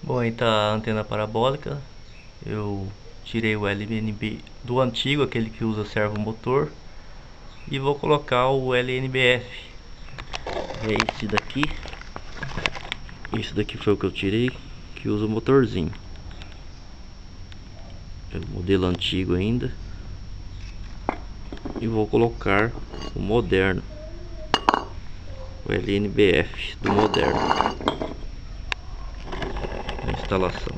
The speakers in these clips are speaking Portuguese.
Bom, aí tá a antena parabólica. Eu tirei o LNB do antigo, aquele que usa servo motor, e vou colocar o LNBF. É esse daqui. Esse daqui foi o que eu tirei, que usa o motorzinho. É o modelo antigo ainda. E vou colocar o moderno, o LNBF do moderno, a instalação.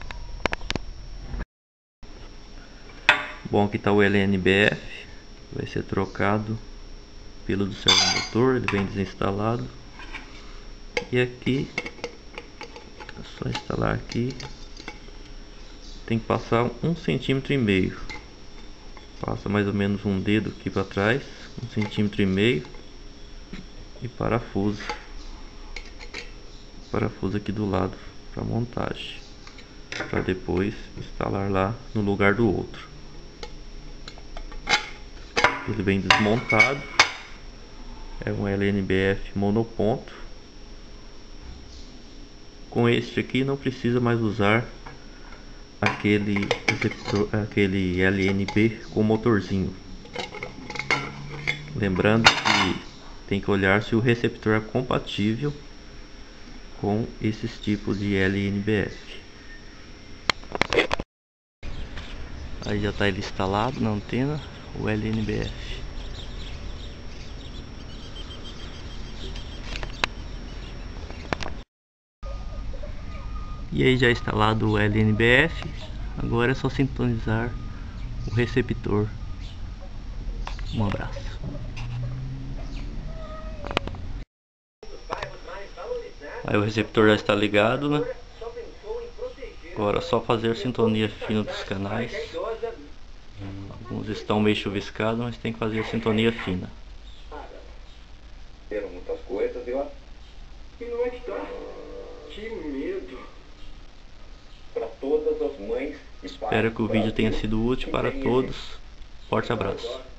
Bom, aqui está o LNBF, vai ser trocado pelo do servo motor, ele vem desinstalado. E aqui é só instalar aqui. Tem que passar 1,5 cm. Passa mais ou menos um dedo aqui para trás, 1,5 cm, e parafuso aqui do lado para montagem, para depois instalar lá no lugar do outro. Ele vem desmontado, é um LNBF monoponto. Com este aqui não precisa mais usar aquele LNB com motorzinho. Lembrando que tem que olhar se o receptor é compatível com esses tipos de LNBF. Aí já está ele instalado na antena, o LNBF. E aí já instalado o LNBF, agora é só sintonizar o receptor. Um abraço. Aí o receptor já está ligado, né? Agora é só fazer a sintonia fina dos canais. Alguns estão meio chuviscados, mas tem que fazer a sintonia fina. Eram muitas coisas, eu... E não é que tá? Que medo! Para todas as mães e pais. Espero que o vídeo tenha sido útil para todos. Forte abraço.